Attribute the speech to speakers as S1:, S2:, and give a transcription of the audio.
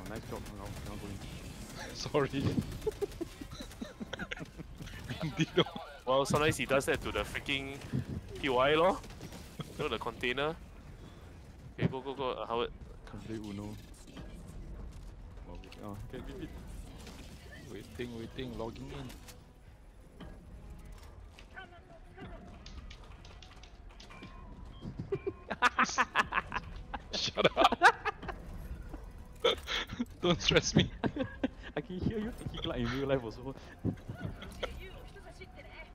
S1: Nice job, now going.
S2: Sorry. Indeed.
S3: Well, sometimes he does that to the freaking POI lor. You know, the container. Okay, go, Howard.
S1: Can play Uno. Oh, okay, give it.
S2: Waiting, logging in. Shut up! Don't stress me.
S1: I can hear you thinking like in real life also.